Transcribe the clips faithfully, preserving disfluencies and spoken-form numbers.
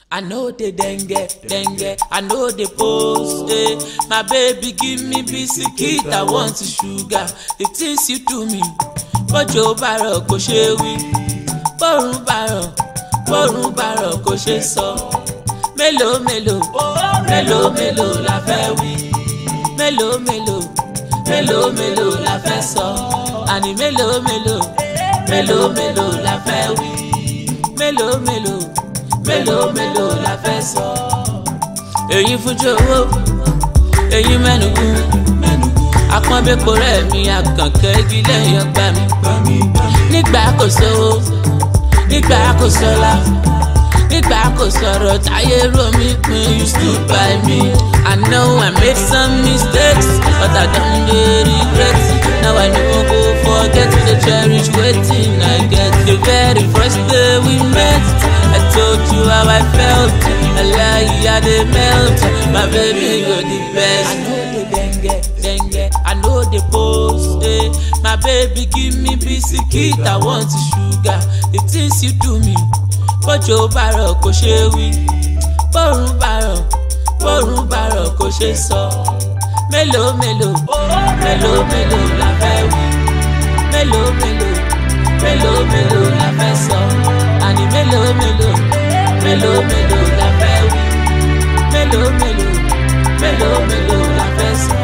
I know the dengue, dengue, I know the post, eh. My baby give me biscuit, I want sugar. The things you do me, Bojo baro kò ṣe wí, Borun baro, Borun baro kò ṣe sọ. Melo melo, melo melo la fẹ́ wí. Melo melo, melo melo la fẹ́ sọ. Àní melo melo, melo melo la fẹ́ wí. Melo melo. Melo melo la fẹ́ sọ. Èyí fújò owó, èyí mẹ́nugu, àpọ́nbẹ́pọ̀ rẹ̀ mi àkànkẹ́ igi lẹ́yìn ọgbà mi. Nígbà kò sówó, nígbà kò sọ́lá, nígbà kò sọ̀rọ̀ táyé rò mí pin. You stood by me. I know I made some mistakes, but I don't regret. Now I no go forget to cherish wetin I get. The very first day we met, I told you how I felt. I lie, I dey melt. My baby, you're the best. I know the dengue, dengue. I know the post, eh. My baby, give me biscuit, I want sugar. The things you do me, Bojo baro kò ṣe wí. Borun baro, Borun baro kò ṣe sọ. Melo melo, melo melo la fẹ́ wí. Melo melo, melo melo la fẹ́ sọ. Àní melo melo, melo melo la fẹ́ wí. Melo melo, melo melo la fẹ́ sọ.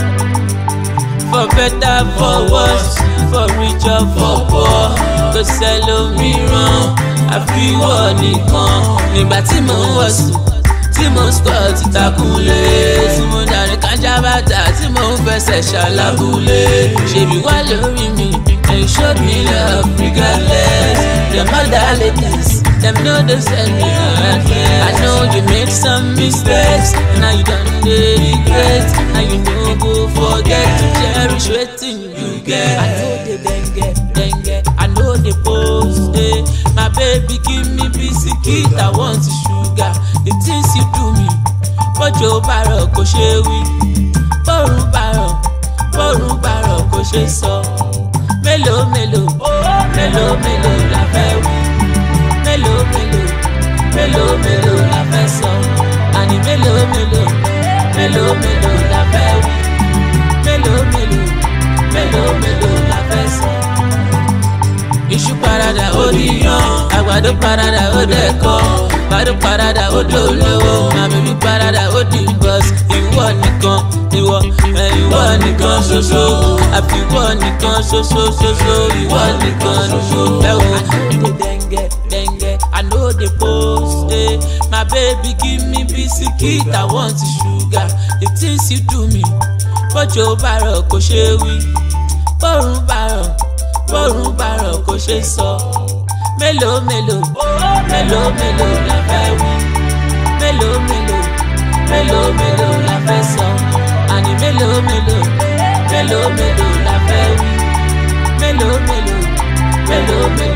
For better, for worse, for rich or for poor, kò sẹ́lòmíràn àfi wọ́n nìkan. Nígbà tí mo ń wọ̀sùn, tí mo ń squat ìtàkùnlé, tí mo darí kájà bàtà, tí mo ń fẹsẹ̀ ṣàlábùlé. Ṣèbí wá lórí mi, and you showed me love regardless. Them other ladies, them know they send me hard. I know you made some mistakes, now you done dey regret. Now you no go forget to cherish wetin you get. I know the dengue, dengue, I know the post, eh. My baby give me biscuit, I want sugar. The things you do me, Bojo baro kò ṣe wí. Borun baro, Borun baro kò ṣe sọ. Melo melo, melo melo la fẹ́ wí. Melo melo, melo melo la fẹ́ sọ. Àní melo melo, melo melo la fẹ́ wí. Melo melo, melo melo la fẹ́ sọ. Iṣu parada ó níyàn, àgbàdo parada ó dẹ̀kọ́, àgbàdo parada ó dolówó, màmí mi parada ó di bọ́s. Ìwọ nìkan, ìwọ, ìwọ nìkan ṣoṣo, àfi ìwọ nìkan ṣoṣo ṣoṣo, ìwọ nìkan ṣoṣo fẹ́ o. I know the dengue, dengue, I know the post, eh. My baby give me biscuit, I want sugar. The things you do me, Bojo baro kò ṣe wí. Borun baro, Borun baro kò ṣe sọ. Melo melo, melo melo la fẹ́ wí. Melo melo, melo melo la fẹ́ sọ. Àní melo melo, melo melo la fẹ́ wí. Melo melo, melo melo.